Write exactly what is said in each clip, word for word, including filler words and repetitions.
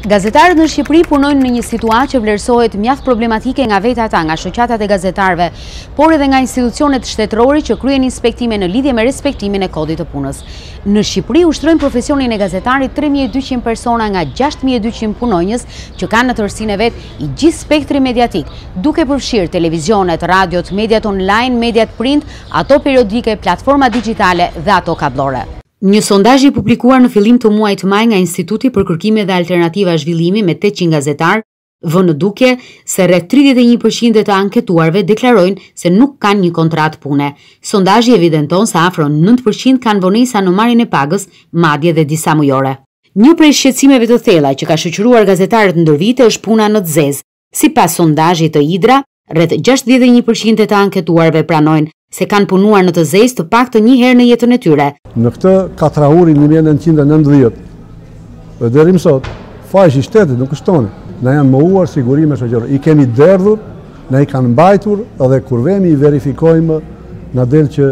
Gazetarët në Shqipëri punojnë në një situatë që vlerësohet mjaft problematike nga vetë ata, nga shoqatat e gazetarëve, por edhe nga institucionet shtetërore që kryen inspektime në lidhje me respektimin e kodit të punës. Në Shqipëri ushtrojnë profesionin e gazetarit tre mijë e dyqind persona nga gjashtë mijë e dyqind punonjës që kanë në tërsinë e vet i gjithë spektri mediatik, duke përfshirë televizionet, radiot, mediat online, mediat print, ato periodike, platforma digjitale dhe ato kabllore. Një sondazh i publikuar në fillim të muajit maj nga Instituti për Kërkime dhe Alternativa Zhvillimi me tetëqind gazetar, vënë në dukje se rreth tridhjetë e një përqind të anketuarve deklarojnë se nuk kanë një kontratë pune. Sondazhi evidenton se afro nëntë përqind kanë vonesa në marrjen e pagës, madje dhe disa mujore. Një prej shqetësimeve të thella që ka shoqëruar gazetarët ndër vite është puna në të zezë. Sipas sondazhit të Idra, rreth gjashtëdhjetë e një përqind të anketuarve pranojnë se kanë punuar në të zezë të paktën një herë në jetën e tyre. Në këtë katrahurin një mijë e nëntëqind e nëntëdhjetë dhe deri më sot, faqi i shtetit nuk është tonë. Na janë mohuar sigurime shoqërore. I kemi derdhur, na i kanë mbajtur dhe kur vemi i verifikojmë na del që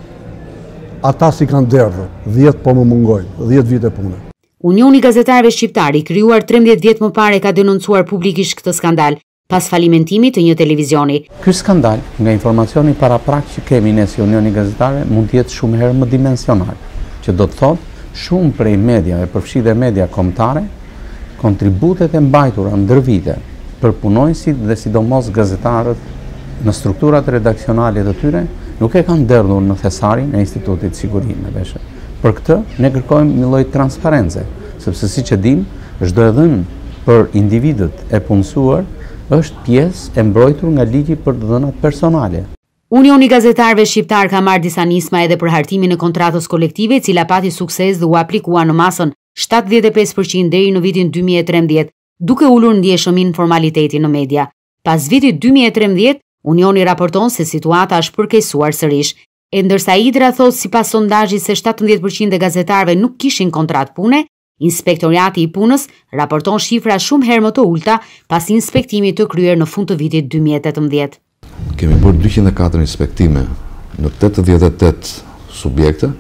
ata si kanë derdhur. dhjetë po më mungojnë, dhjetë vite pune. Unioni i Gazetarëve Shqiptar, i krijuar trembëdhjetë vjet më parë, ka denoncuar publikisht këtë skandal pas falimentimit të një televizioni. Ky skandal, nga informacioni paraprak që kemi ne si Unioni i Gazetarëve, mund të jetë shumë herë më dimensional, që do të thotë shumë prej mediave, përfshi dhe media kombëtare, kontributet e mbajtura ndër vite për punonjësit dhe sidomos gazetarët në strukturat redaksionale të tyre, nuk e kanë derdhur në thesarin e Institutit Sigurimeve. Për këtë ne kërkojmë një lloj transparence, sepse siç e dim, çdo e dhënë për individët e punësuar është pjesë e mbrojtur nga ligji për të dhënat personale. Unioni i Gazetarëve Shqiptar ka marrë disa nisma edhe për hartimin e kontratës kolektive, e cila pati sukses dhe u aplikua në masën shtatëdhjetë e pesë përqind deri në vitin dy mijë e trembëdhjetë, duke ulur ndjeshëm formaliteti në media. Pas vitit dy mijë e trembëdhjetë, Unioni raporton se situata është përkeqësuar sërish. E ndërsa Idra thotë sipas sondazhit se shtatëdhjetë përqind e gazetarëve nuk kishin kontratë pune, Inspektoriati i punës raporton shifra shumë herë më të ulta pas inspektimit të kryer në fund të vitit dy mijë e tetëmbëdhjetë. Kemi bërë dyqind e katër inspektime në tetëdhjetë e tetë subjekte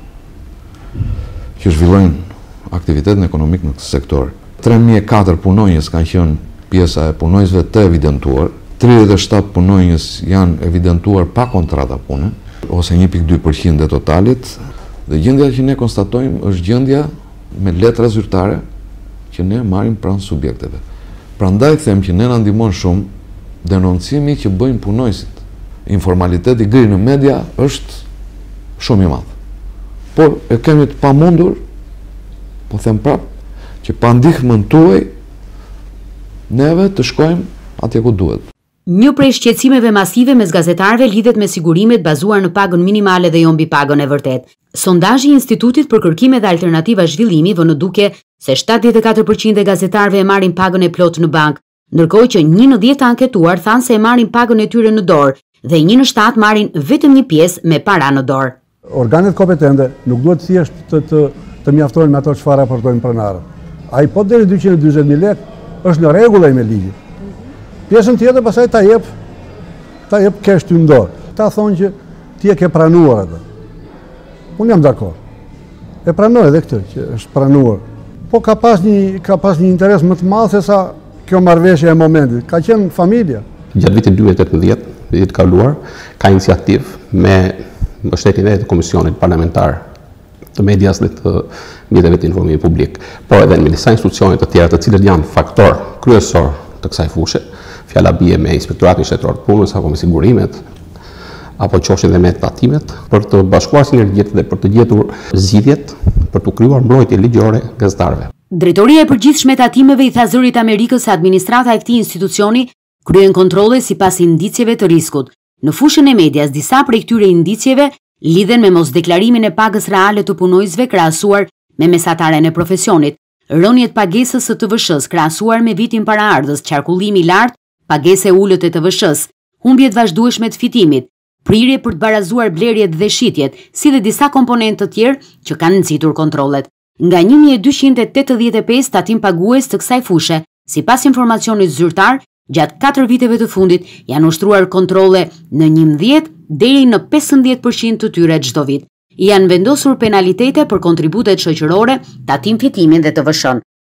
që zhvillojnë aktivitetin ekonomik në këtë sektor. tre mijë e katër punonjës kanë qenë pjesa e punonjësve të evidentuar, tridhjetë e shtatë punonjës janë evidentuar pa kontrata pune, ose një pikë dy përqind e totalit, dhe gjendja që ne konstatojmë është gjendja me letra zyrtare që ne marrim pranë subjekteve. Prandaj them që ne na ndihmon shumë denoncimi që bëjnë punonjësit. Informaliteti i gri në media është shumë i madh. Por e kemi të pamundur, po them prap, që pa ndihmën tuaj neve të shkojmë atje ku duhet. Një prej shqetësimeve masive mes gazetarëve lidhet me sigurimet bazuar në pagën minimale dhe jo mbi pagën e vërtetë. Sondazhi i Institutit për Kërkime dhe Alternativa Zhvillimi vë në duke se shtatëdhjetë e katër përqind e gazetarëve e marrin pagën e plotë në bank, ndërkohë që një në dhjetë anketuar thanë se e marrin pagën e tyre në dorë dhe një në shtatë marrin vetëm një pjesë me para në dorë. Organet kompetente nuk duhet thjesht të, të, të mjaftojnë me ato çfarë raportojnë pronarët. Ai po deri dyqind e dyzet mijë lekë është në rregull me ligjin. Pjesën tjetër pastaj ta jep ta jep kesh ty në dorë. Ta thonë që ti e ke pranuar atë. Unë jam dakord. E pranoj edhe këtë që është pranuar. Po ka pas një ka pas një interes më të madh se sa kjo marrëveshje e momentit. Ka qenë familja. Gjatë vitit dy mijë e tetëmbëdhjetë, vitit kaluar, ka iniciativë me mbështetjen e Komisionit Parlamentar të Medias dhe të mjeteve të informimit publik, por edhe me disa institucione të tjera të cilët janë faktor kryesor të kësaj fushë. Fjala bie me Inspektoratin Shtetëror të Punës apo me sigurimet, apo qoshin dhe me tatimet, për të bashkuar sinergjitë dhe për të gjetur zgjidhjet për të krijuar mbrojtje ligjore gazetarëve. Drejtoria e përgjithshme e tatimeve i tha zërit Amerikës se administrata e këtij institucioni kryen kontrolle sipas indicjeve të riskut. Në fushën e medias, disa prej këtyre indicjeve lidhen me mosdeklarimin e pagës reale të punonjësve krahasuar me mesataren e profesionit, rënjet pagesës së T V S-s krahasuar me vitin paraardhës, qarkullimi i lartë, pagesë e ulët e T V S-s, humbjet vazhdueshme të fitimit, prirje për të barazuar blerjet dhe shitjet, si dhe disa komponentë të tjerë që kanë nxitur kontrollet. Nga një mijë e dyqind e tetëdhjetë e pesë tatim pagues të kësaj fushë, sipas informacionit zyrtar, gjatë katër viteve të fundit janë ushtruar kontrolle në njëmbëdhjetë deri në pesëmbëdhjetë përqind të tyre çdo vit. Janë vendosur penalitete për kontributet shoqërore, tatim fitimin dhe T V S-n.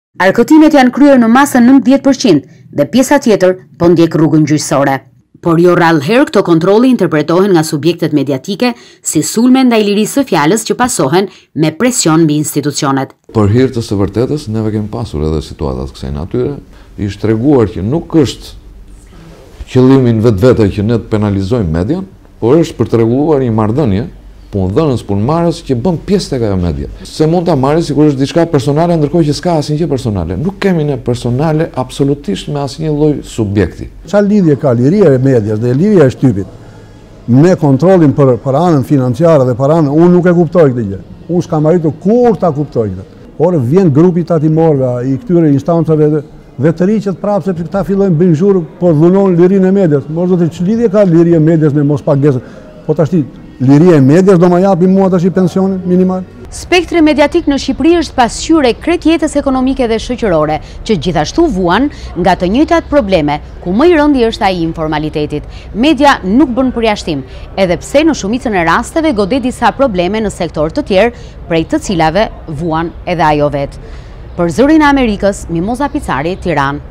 Arkëtimet janë kryer në masën nëntëdhjetë përqind dhe pjesa tjetër po ndjek rrugën gjyqësore. Por jo rrallëherë këto kontrolli interpretohen nga subjektet mediatike si sulme ndaj lirisë së fjalës që pasohen me presion mbi institucionet. Për hir të së vërtetës, neve kemi pasur edhe situatat kësaj natyre, ishte treguar që nuk është qëllimin vetvete që ne të penalizojmë median, por është për të rregulluar një marrëdhënie punëdhënës punëmarrës që bën pjesë tek ajo media. Se mund ta marrë sigurisht diçka personale ndërkohë që s'ka asnjë gjë personale. Nuk kemi ne personale absolutisht me asnjë lloj subjekti. Çfarë lidhje ka liria e medias dhe liria e shtypit me kontrollin për për anën financiare dhe për anën, unë nuk e kuptoj këtë gjë. Unë s'kam arritur kur ta kuptoj këtë. Por vjen grupi tatimorëve i këtyre instancave dhe, dhe të riqet prapë sepse këta fillojnë bëjnë zhurmë, po dhunon lirinë e medias. Mos do të ç'lidhje ka liria e medias me mos pagesën. Po tash liria e medias do më japi mua tash pensionin minimal. Spektri mediatik në Shqipëri është pasqyrë e krejt jetës ekonomike dhe shoqërore, që gjithashtu vuan nga të njëjtat probleme, ku më i rëndi është ai i informalitetit. Media nuk bën përjashtim, edhe pse në shumicën e rasteve godet disa probleme në sektor të tjerë, prej të cilave vuan edhe ajo vetë. Për Zërin e Amerikës, Mimoza Picari, Tiranë.